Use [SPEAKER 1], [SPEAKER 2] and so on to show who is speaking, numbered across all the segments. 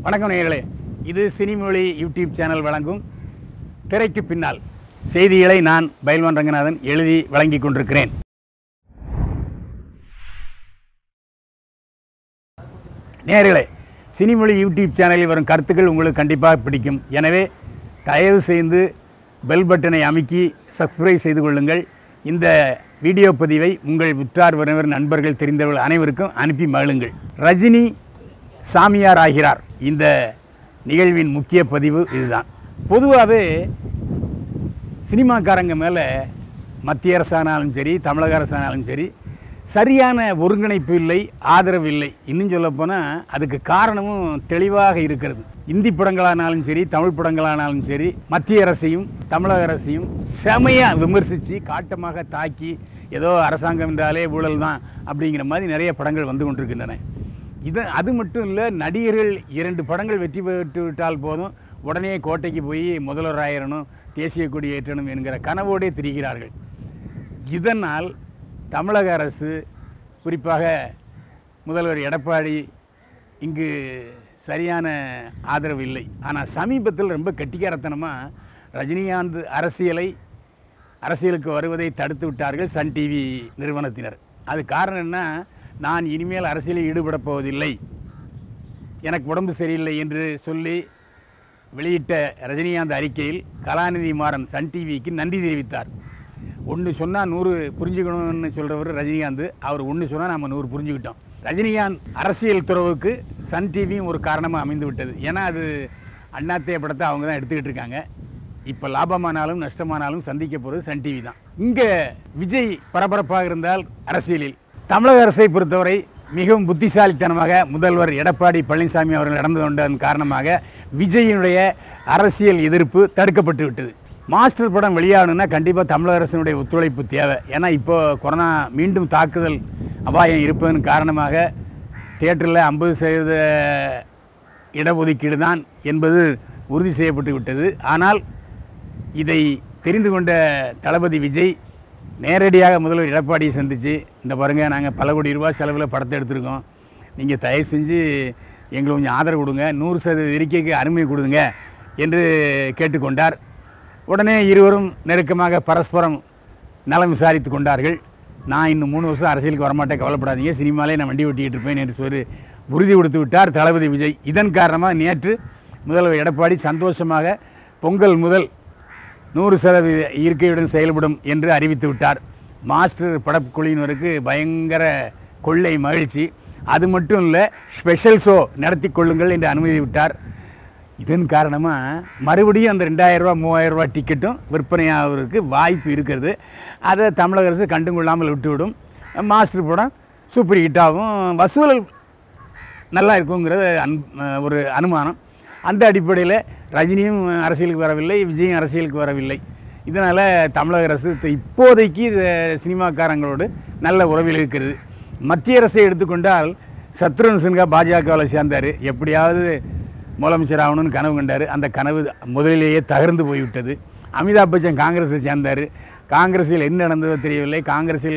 [SPEAKER 1] வணக்கம் நேயர்களே, இது சினிமொழி யூடியூப் சேனல் வழங்கும் திரைக்கு பின்னால் செய்திகளை நான் பைல்வான் ரங்கநாதன் எழுதி வழங்கிக் கொண்டிருக்கிறேன். நேயர்களே, சினிமொழி யூடியூப் சேனலில் வரும் கருத்துக்கள் உங்களுக்கு கண்டிப்பாக பிடிக்கும். எனவே தயவு செய்து பெல் பட்டனை அமுக்கி சப்ஸ்கிரைப் செய்து கொள்ளுங்கள். இந்த வீடியோ பதிவை உங்கள் உற்றார் உறவினர் நண்பர்கள் தெரிந்தவர்கள் அனைவருக்கும் அனுப்பி மகிழுங்கள். ரஜினி சாமியார் ஆகிறார். இந்த நிகழ்வின் முக்கிய பதிவு இதுதான். பொதுவாகவே சினிமாக்காரங்க மேலே மத்திய அரசானாலும் சரி, தமிழக அரசானாலும் சரி, சரியான ஒருங்கிணைப்பு இல்லை, ஆதரவு இல்லை. இன்னும் சொல்லப்போனால் அதுக்கு காரணமும் தெளிவாக இருக்கிறது. இந்தி படங்களானாலும் சரி, தமிழ் படங்களானாலும் சரி, மத்திய அரசையும் தமிழக அரசையும் செமையாக விமர்சித்து காட்டமாக தாக்கி ஏதோ அரசாங்கம் என்றாலே ஊழல் தான் அப்படிங்கிற மாதிரி நிறைய படங்கள் வந்து கொண்டிருக்கின்றன. அது மட்டும் இல்லை, நடிகர்கள் 2 படங்கள் வெற்றி பெற்று விட்டால் போதும், உடனே கோட்டைக்கு போய் முதல்வராயிரணும், தேசிய கொடி ஏற்றணும் என்கிற கனவோடே திரிகிறார்கள். இதனால் தமிழக அரசு, குறிப்பாக முதல்வர் எடப்பாடி இங்கு சரியான ஆதரவு இல்லை. ஆனால் சமீபத்தில் ரொம்ப கெட்டிக்காரத்தனமாக ரஜினிகாந்த் அரசியலுக்கு வருவதை தடுத்து விட்டார்கள் சன் டிவி நிறுவனத்தினர். அது காரணம் என்ன? நான் இனிமேல் அரசியலில் ஈடுபடப் போவதில்லை, எனக்கு உடம்பு சரியில்லை என்று சொல்லி வெளியிட்ட ரஜினிகாந்த் அறிக்கையில் கலாநிதி மாறன் சன் டிவிக்கு நன்றி தெரிவித்தார். ஒன்று சொன்னால் 100 புரிஞ்சுக்கணும்னு சொல்கிறவர் ரஜினிகாந்த். அவர் ஒன்று சொன்னால் நம்ம 100 புரிஞ்சுக்கிட்டோம். ரஜினிகாந்த் அரசியல் துறவுக்கு சன் டிவியும் ஒரு காரணமாக அமைந்து விட்டது. ஏன்னா அது அண்ணாத்தைய படத்தை அவங்க தான் எடுத்துக்கிட்டு இருக்காங்க. இப்போ லாபமானாலும் நஷ்டமானாலும் சந்திக்க போகிறது சன் டிவி தான். இங்கே விஜய் பரபரப்பாக இருந்தால் அரசியலில், தமிழக அரசை பொறுத்தவரை மிகவும் புத்திசாலித்தனமாக முதல்வர் எடப்பாடி பழனிசாமி அவர்கள் நடந்து கொண்டதன் காரணமாக விஜயினுடைய அரசியல் எதிர்ப்பு தடுக்கப்பட்டு விட்டது. மாஸ்டர் படம் வெளியாகணுன்னா கண்டிப்பாக தமிழக அரசினுடைய ஒத்துழைப்பு தேவை. ஏன்னா இப்போ கொரோனா மீண்டும் தாக்குதல் அபாயம் இருப்பதன் காரணமாக தியேட்டரில் 50% இடஒதுக்கீடு தான் என்பது உறுதி செய்யப்பட்டு விட்டது. ஆனால் இதை தெரிந்து கொண்ட தளபதி விஜய் நேரடியாக முதல்வர் எடப்பாடியை சந்தித்து, இந்த பாருங்கள், நாங்கள் பல கோடி ரூபாய் செலவில் படத்தை எடுத்திருக்கோம், நீங்கள் தயவு செஞ்சு எங்களுக்கு கொஞ்சம் ஆதரவு கொடுங்க, 100% இருக்கைக்கு அனுமதி கொடுங்க என்று கேட்டுக்கொண்டார். உடனே இருவரும் நெருக்கமாக பரஸ்பரம் நலம் விசாரித்து கொண்டார்கள். நான் இன்னும் 3 வருஷம் அரசியலுக்கு வரமாட்டேன், கவலைப்படாதீங்க, சினிமாலே நான் வண்டி ஓட்டிக்கிட்டு இருப்பேன் என்று சொல்லி உறுதி கொடுத்து விட்டார் தளபதி விஜய். இதன் காரணமாக நேற்று முதல்வர் எடப்பாடி சந்தோஷமாக பொங்கல் முதல் 100% இருக்கையுடன் செயல்படும் என்று அறிவித்து விட்டார். மாஸ்டர் படக்குழுவினருக்கு பயங்கர கொள்ளை மகிழ்ச்சி. அது மட்டும் இல்லை, ஸ்பெஷல் ஷோ நடத்தி கொள்ளுங்கள் என்று அனுமதி விட்டார். இதன் காரணமாக மறுபடியும் அந்த 2000 ரூபா 3000 ரூபா டிக்கெட்டும் விற்பனையாகிறதுக்கு வாய்ப்பு இருக்கிறது. அதை தமிழக அரசு கண்டுகொள்ளாமல் விட்டுவிடும். மாஸ்டர் படம் சூப்பர் ஹிட்டாகவும் வசூல் நல்லா இருக்குங்கிறது ஒரு அனுமானம். அந்த அடிப்படையில் ரஜினியும் அரசியலுக்கு வரவில்லை, விஜயும் அரசியலுக்கு வரவில்லை. இதனால் தமிழக அரசு இப்போதைக்கு சினிமாக்காரங்களோடு நல்ல உறவில் இருக்கிறது. மத்திய அரசை எடுத்துக்கொண்டால் சத்ருகன் சின்ஹா பாஜகவில் சேர்ந்தார், எப்படியாவது முதலமைச்சர் ஆகணும்னு கனவு கண்டார். அந்த கனவு முதலிலேயே தகர்ந்து போய்விட்டது. அமிதாப் பச்சன் காங்கிரஸை சேர்ந்தார். காங்கிரஸில் என்ன நடந்ததோ தெரியவில்லை. காங்கிரஸில்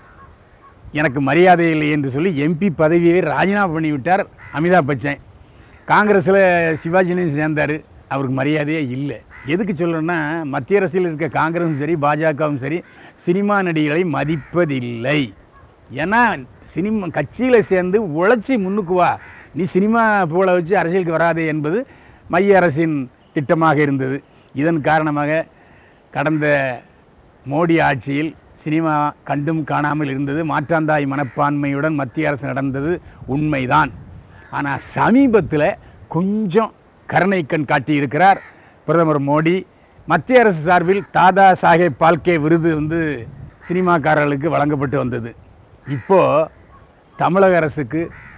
[SPEAKER 1] எனக்கு மரியாதை இல்லை என்று சொல்லி எம்பி பதவியை ராஜினாமா பண்ணிவிட்டார் அமிதாப் பச்சன். காங்கிரஸில் சிவாஜினு சேர்ந்தார், அவருக்கு மரியாதையே இல்லை. எதுக்கு சொல்லணும்னா, மத்திய அரசில் இருக்க காங்கிரஸும் சரி பாஜகவும் சரி சினிமா நடிகர்களை மதிப்பதில்லை. ஏன்னா சினிமா கட்சியில் சேர்ந்து உழைச்சி முன்னுக்கு வா, நீ சினிமா போல வச்சு அரசியலுக்கு வராதே என்பது மைய அரசின் திட்டமாக இருந்தது. இதன் காரணமாக கடந்த மோடி ஆட்சியில் சினிமா கண்டும் காணாமல் இருந்தது. மாற்றாந்தாய் மனப்பான்மையுடன் மத்திய அரசு நடந்தது உண்மைதான். ஆனால் சமீபத்தில் கொஞ்சம் கருணை கண் காட்டியிருக்கிறார் பிரதமர் மோடி. மத்திய அரசு சார்பில் தாதா சாஹேப் பால்கே விருது சினிமாக்காரர்களுக்கு வழங்கப்பட்டு வந்தது. இப்போது தமிழக அரசுக்கு,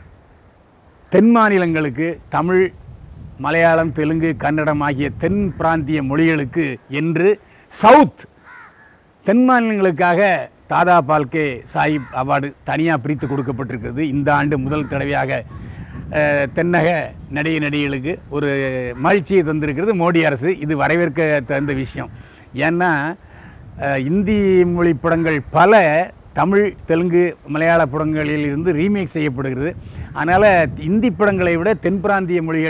[SPEAKER 1] தென் மாநிலங்களுக்கு, தமிழ், மலையாளம், தெலுங்கு, கன்னடம் ஆகிய தென் பிராந்திய மொழிகளுக்கு என்று சவுத் தென் மாநிலங்களுக்காக தாதா பால்கே சாஹிப் அவார்டு தனியாக பிரித்து கொடுக்கப்பட்டிருக்கிறது. இந்த ஆண்டு முதல் தடவையாக தென்னக நடிகைகளுக்கு ஒரு மகிழ்ச்சியை தந்திருக்கிறது மோடி அரசு. இது வரவேற்க தகுந்த விஷயம். ஏன்னா இந்தி மொழி படங்கள் பல தமிழ், தெலுங்கு, மலையாள படங்களில் இருந்து ரீமேக் செய்யப்படுகிறது. அதனால் இந்தி படங்களை விட தென் பிராந்திய மொழிகள்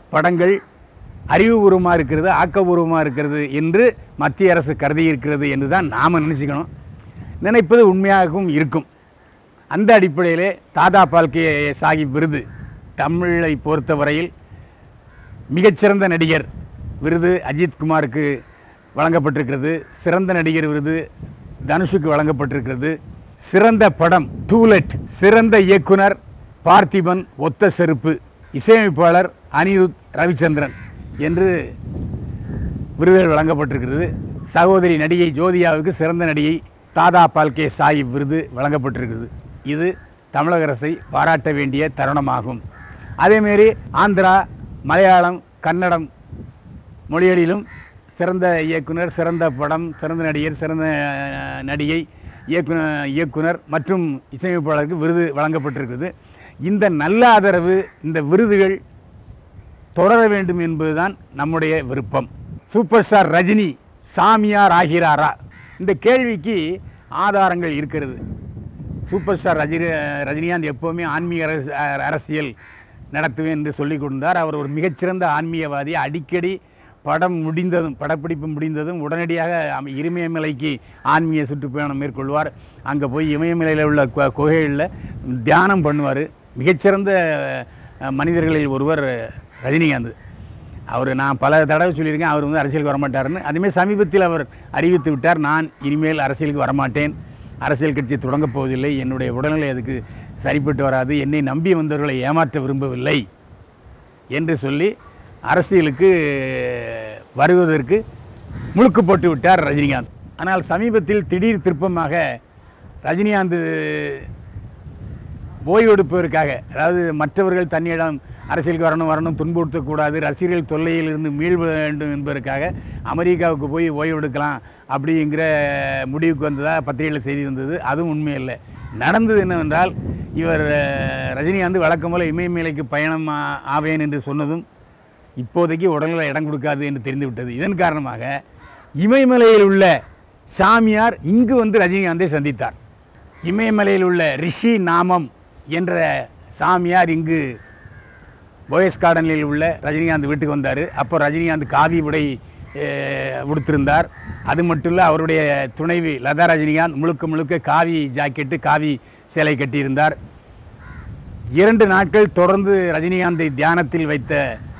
[SPEAKER 1] படங்கள் அறிவுபூர்வமாக இருக்கிறது, ஆக்கபூர்வமாக இருக்கிறது என்று மத்திய அரசு கருதி இருக்கிறது என்று தான் நாம் நினச்சிக்கணும். நினைப்பது உண்மையாகவும் இருக்கும். அந்த அடிப்படையிலே தாதா பால்கே சாஹிப் விருது தமிழை பொறுத்தவரையில் மிகச்சிறந்த நடிகர் விருது அஜித் குமாருக்கு வழங்கப்பட்டிருக்கிறது. சிறந்த நடிகர் விருது தனுஷுக்கு வழங்கப்பட்டிருக்கிறது. சிறந்த படம் டூலெட், சிறந்த இயக்குனர் பார்த்திபன், ஒத்த செருப்பு, இசையமைப்பாளர் அனிருத் ரவிச்சந்திரன் என்று விருதுகள் வழங்கப்பட்டிருக்கிறது. சகோதரி நடிகை ஜோதியாவுக்கு சிறந்த நடிகை தாதா பால்கே சாஹிப் விருது வழங்கப்பட்டிருக்கிறது. இது தமிழக அரசை பாராட்ட வேண்டிய தருணமாகும். அதேமாரி ஆந்திரா, மலையாளம், கன்னடம் மொழிகளிலும் சிறந்த இயக்குனர், சிறந்த படம், சிறந்த நடிகர், சிறந்த நடிகை, இயக்குனர் மற்றும் இசையமைப்பாளருக்கு விருது வழங்கப்பட்டிருக்கிறது. இந்த நல்ல ஆதரவு, இந்த விருதுகள் தொடர வேண்டும் என்பதுதான் நம்முடைய விருப்பம். சூப்பர் ஸ்டார் ரஜினி சாமியார் ஆகிறாரா? இந்த கேள்விக்கு ஆதாரங்கள் இருக்கிறது. சூப்பர் ஸ்டார் ரஜினிகாந்த் எப்போவுமே ஆன்மீக அரசியல் நடத்துவேன் என்று சொல்லிக் கொண்டார். அவர் ஒரு மிகச்சிறந்த ஆன்மீகவாதி. அடிக்கடி படப்பிடிப்பு முடிந்ததும் உடனடியாக இமயமலைக்கு ஆன்மீக சுற்றுப்பயணம் மேற்கொள்வார். அங்கே போய் இமயமலையில் உள்ள குகைகளில் தியானம் பண்ணுவார். மிகச்சிறந்த மனிதர்களில் ஒருவர் ரஜினிகாந்த். நான் பல தடவை சொல்லியிருக்கேன், அவர் அரசியலுக்கு வரமாட்டார்னு. அதுமாதிரி சமீபத்தில் அவர் அறிவித்து விட்டார், நான் இனிமேல் அரசியலுக்கு வரமாட்டேன், அரசியல் கட்சி தொடங்கப் போவதில்லை, என்னுடைய உடல்நிலை அதுக்கு சரிப்பட்டு வராது, என்னை நம்பி வந்தவர்களை ஏமாற்ற விரும்பவில்லை என்று சொல்லி அரசியலுக்கு வருவதற்கு முழுக்கு போட்டு விட்டார் ரஜினிகாந்த். ஆனால் சமீபத்தில் திடீர் திருப்பமாக ரஜினிகாந்த் ஓய்வெடுப்பதற்காக, அதாவது மற்றவர்கள் தன்னிடம் அரசியலுக்கு வரணும் துன்புறுத்தக்கூடாது, ரசிகர்கள் தொல்லையில் இருந்து மீள வேண்டும் என்பதற்காக அமெரிக்காவுக்கு போய் ஓய்வெடுக்கலாம் அப்படிங்கிற முடிவுக்கு வந்ததாக பத்திரிகையில் செய்தி வந்தது. அதுவும் உண்மையில்லை. நடந்தது என்னவென்றால், இவர் ரஜினிகாந்த் வழக்கம் போல் இமயமலைக்கு பயணம் ஆவேன் என்று சொன்னதும் இப்போதைக்கு உடல்நிலை இடம் கொடுக்காது என்று தெரிந்துவிட்டது. இதன் காரணமாக இமயமலையில் உள்ள சாமியார் இங்கு ரஜினிகாந்தை சந்தித்தார். இமயமலையில் உள்ள ரிஷி நாமம் என்ற சாமியார் இங்கு போயஸ் கார்டனில் உள்ள ரஜினிகாந்த் வீட்டுக்கு வந்தார். அப்போ ரஜினிகாந்த் காவி உடை உடுத்திருந்தார். அது மட்டும் இல்லை, அவருடைய துணைவி லதா ரஜினிகாந்த் முழுக்க காவி ஜாக்கெட்டு, காவி சேலை கட்டியிருந்தார். 2 நாட்கள் தொடர்ந்து ரஜினிகாந்தை தியானத்தில் வைத்த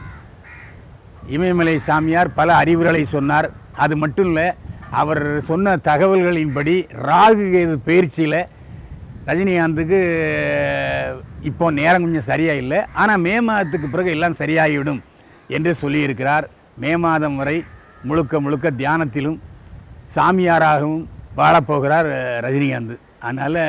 [SPEAKER 1] இமயமலை சாமியார் பல அறிவுரைகளை சொன்னார். அது மட்டும் இல்லை, அவர் சொன்ன தகவல்களின்படி ராகு கேது பயிற்சியில் ரஜினிகாந்துக்கு இப்போ நேரம் கொஞ்சம் சரியாக இல்லை, ஆனால் மே மாதத்துக்கு பிறகு எல்லாம் சரியாகிவிடும் என்று சொல்லியிருக்கிறார். மே மாதம் வரை முழுக்க தியானத்திலும் சாமியாராகவும் வாழப்போகிறார் ரஜினிகாந்த். அதனால்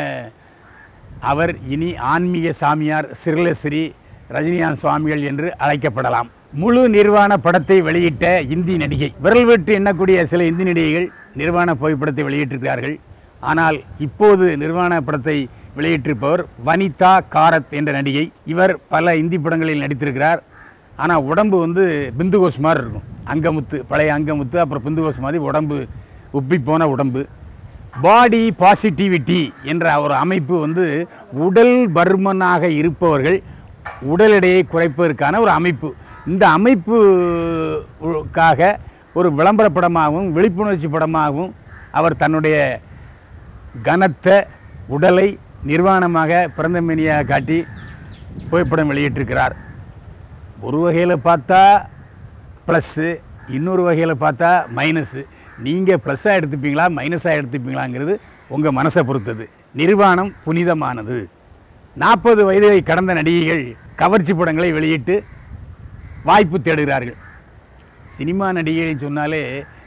[SPEAKER 1] அவர் இனி ஆன்மீக சாமியார் சிறுலஸ்ரீ ரஜினிகாந்த் சுவாமிகள் என்று அழைக்கப்படலாம். முழு நிர்வாண படத்தை வெளியிட்ட இந்தி நடிகை. விரல் விட்டு எண்ணக்கூடிய சில இந்தி நடிகைகள் நிர்வாண புகைப்படத்தை வெளியிட்டிருக்கிறார்கள். ஆனால் இப்போது நிர்வாண படத்தை வெளியிட்டிருப்பவர் வனிதா காரத் என்ற நடிகை. இவர் பல இந்தி படங்களில் நடித்திருக்கிறார். ஆனால் உடம்பு பிந்துகோஸ் மாதிரி இருக்கும். அங்கமுத்து, பழைய அங்கமுத்து, அப்புறம் பிந்துகோஸ் மாதிரி உடம்பு, உப்பி போன உடம்பு. பாடி பாசிட்டிவிட்டி என்ற ஒரு அமைப்பு உடல் பருமனாக இருப்பவர்கள் உடல் எடையை குறைப்பதற்கான ஒரு அமைப்பு. இந்த அமைப்புக்காக ஒரு விளம்பர படமாகவும் விழிப்புணர்ச்சி படமாகவும் அவர் தன்னுடைய கனத்த உடலை நிர்வாணமாக பிறந்த மேனியாக காட்டி புகைப்படம் வெளியிட்டிருக்கிறார். ஒரு வகையில் பார்த்தா ப்ளஸ்ஸு, இன்னொரு வகையில் பார்த்தா மைனஸு. நீங்கள் ப்ளஸ்ஸாக எடுத்துப்பீங்களா மைனஸாக எடுத்துப்பீங்களாங்கிறது உங்கள் மனசை பொறுத்தது. நிர்வாணம் புனிதமானது. 40 வயதை கடந்த நடிகைகள் கவர்ச்சி படங்களை வெளியிட்டு வாய்ப்பு தேடுகிறார்கள். சினிமா நடிகைகள் சொன்னாலே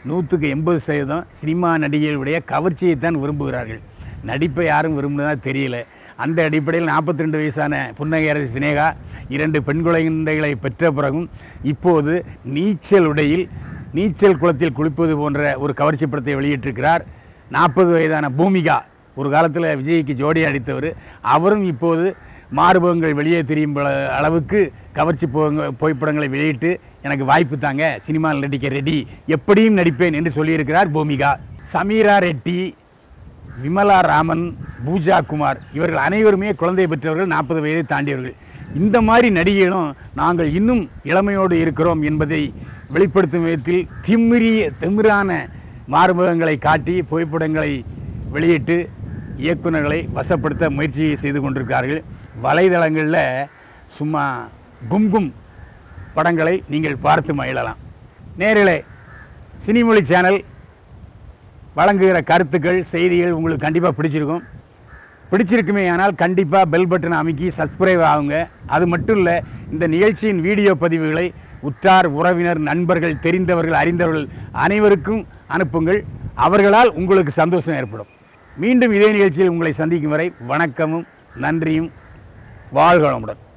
[SPEAKER 1] 100% சினிமா நடிகைகளுடைய கவர்ச்சியைத்தான் விரும்புகிறார்கள். நடிப்பை யாரும் விரும்புனதா தெரியல. அந்த அடிப்படையில் 42 வயசான புன்னகை அரசி சினேகா 2 பெண் குழந்தைகளை பெற்ற பிறகும் இப்போது நீச்சல் உடையில் நீச்சல் குளத்தில் குளிப்பது போன்ற ஒரு கவர்ச்சி படத்தை வெளியிட்டிருக்கிறார். 40 வயதான பூமிகா, ஒரு காலத்தில் விஜய்க்கு ஜோடி அடித்தவர், அவரும் இப்போது மார்பகங்கள் வெளியே தெரியும் அளவுக்கு கவர்ச்சி புகைப்படங்களை வெளியிட்டு எனக்கு வாய்ப்பு தாங்க, சினிமாவில் நடிக்க ரெடி, எப்படியும் நடிப்பேன் என்று சொல்லியிருக்கிறார் பூமிகா. சமீரா ரெட்டி, விமலா ராமன், பூஜா குமார் இவர்கள் அனைவருமே குழந்தை பெற்றவர்கள், 40 வயதை தாண்டியவர்கள். இந்த மாதிரி நடிகைகளும் நாங்கள் இன்னும் இளமையோடு இருக்கிறோம் என்பதை வெளிப்படுத்தும் விதத்தில் திமிரான மாறுமுகங்களை காட்டி புகைப்படங்களை வெளியிட்டு இயக்குநர்களை வசப்படுத்த முயற்சி செய்து கொண்டிருக்கிறார்கள். வலைதளங்களில் சும்மா கும்கும் படங்களை நீங்கள் பார்த்து மகிழலாம். நேரிலே சினிமொழி சேனல் வழங்குகிற கருத்துக்கள் செய்திகள் உங்களுக்கு கண்டிப்பாக பிடிச்சிருக்குமே. ஆனால் கண்டிப்பாக பெல் பட்டனை அமைக்கி சப்ஸ்கிரைப் ஆகுங்க. அது மட்டும் இல்லை, இந்த நிகழ்ச்சியின் வீடியோ பதிவுகளை உற்றார் உறவினர் நண்பர்கள் தெரிந்தவர்கள் அறிந்தவர்கள் அனைவருக்கும் அனுப்புங்கள். அவர்களால் உங்களுக்கு சந்தோஷம் ஏற்படும். மீண்டும் இதே நிகழ்ச்சியில் உங்களை சந்திக்கும் வரை வணக்கமும் நன்றியும். வாழ்க வளமுடன்.